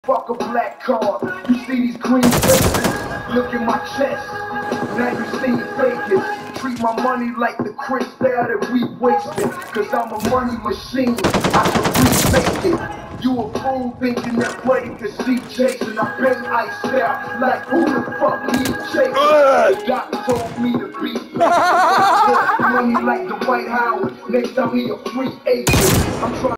Fuck a black card. You see these green faces? Look at my chest. Now you see me faking. Treat my money like the crystal that we wasted. Cause I'm a money machine. I can remake it. You a fool thinking that buddy could see chasing. I've been iced out. Like who the fuck me chasing? The doctor told me to be patient. Money like the White Howard. Next time he a free agent. I'm trying